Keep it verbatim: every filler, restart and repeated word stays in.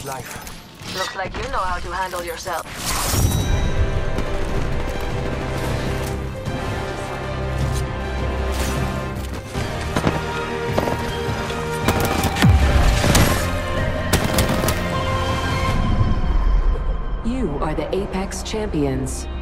life. Looks like you know how to handle yourself. You are the Apex Champions.